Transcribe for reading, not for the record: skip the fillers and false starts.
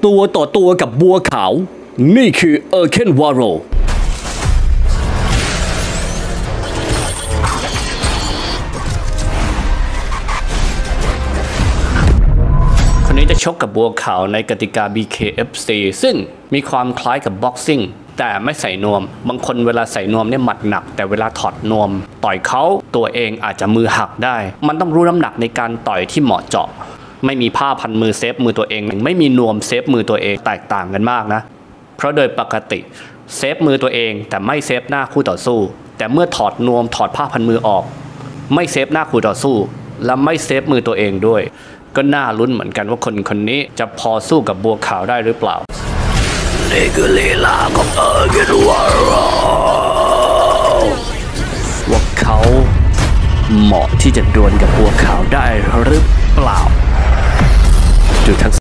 ตัวต่อตัวกับบัวขาวนี่คือเออร์เคนวาโรคนนี้จะชกกับบัวขาวในกติกา BKFC ซึ่งมีความคล้ายกับบ็อกซิ่งแต่ไม่ใส่นวมบางคนเวลาใส่นวมเนี่ยหมัดหนักแต่เวลาถอดนวมต่อยเขาตัวเองอาจจะมือหักได้มันต้องรู้น้ำหนักในการต่อยที่เหมาะเจาะไม่มีผ้าพันมือเซฟมือตัวเองไม่มีนวมเซฟมือตัวเองแตกต่างกันมากนะเพราะโดยปกติเซฟมือตัวเองแต่ไม่เซฟหน้าคู่ต่อสู้แต่เมื่อถอดนวมถอดผ้าพันมือออกไม่เซฟหน้าคู่ต่อสู้และไม่เซฟมือตัวเองด้วยก็น่าลุ้นเหมือนกันว่าคนนี้จะพอสู้กับบัวขาวได้หรือเปล่านี่คือลีลาของเออร์เกนวาโรว่าเขาเหมาะที่จะดวลกับบัวขาวได้หรือเปล่าดูทั้ง